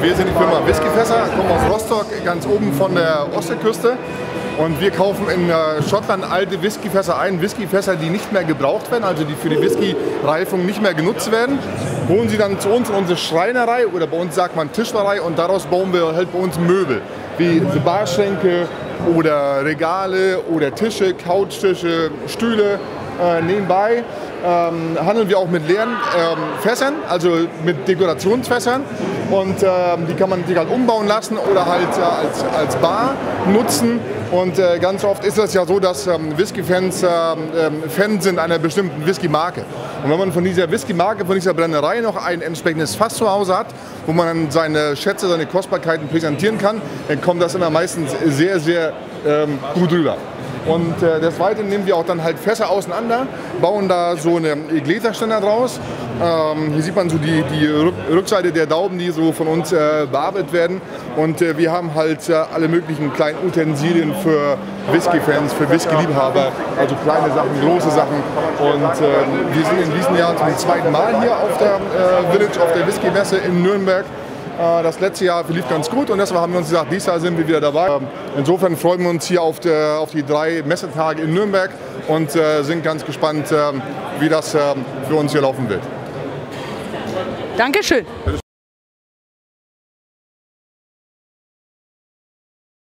Wir sind die Firma Whiskyfässer, kommen aus Rostock, ganz oben von der Ostseeküste. Und wir kaufen in Schottland alte Whiskyfässer ein, Whiskyfässer, die nicht mehr gebraucht werden, also die für die Whisky-Reifung nicht mehr genutzt werden. Holen sie dann zu uns in unsere Schreinerei oder bei uns sagt man Tischlerei und daraus bauen wir halt bei uns Möbel, wie Barschränke oder Regale oder Tische, Couchtische, Stühle. Nebenbei handeln wir auch mit leeren Fässern, also mit Dekorationsfässern und die kann man sich halt umbauen lassen oder halt als Bar nutzen. Und ganz oft ist es ja so, dass Whisky-Fans Fans sind einer bestimmten Whisky-Marke. Und wenn man von dieser Whisky-Marke, von dieser Brennerei noch ein entsprechendes Fass zu Hause hat, wo man dann seine Schätze, seine Kostbarkeiten präsentieren kann, dann kommt das immer meistens sehr, sehr gut rüber. Und des Weiteren nehmen wir auch dann halt Fässer auseinander, bauen da so eine Gläserständer draus. Hier sieht man so die Rückseite der Dauben, die so von uns bearbeitet werden. Und wir haben halt alle möglichen kleinen Utensilien für Whisky-Fans, für Whisky-Liebhaber, also kleine Sachen, große Sachen. Und wir sind in diesem Jahr zum zweiten Mal hier auf der Village, auf der Whisky-Messe in Nürnberg. Das letzte Jahr verlief ganz gut und deshalb haben wir uns gesagt, dieses Jahr sind wir wieder dabei. Insofern freuen wir uns hier auf die 3 Messetage in Nürnberg und sind ganz gespannt, wie das für uns hier laufen wird. Dankeschön.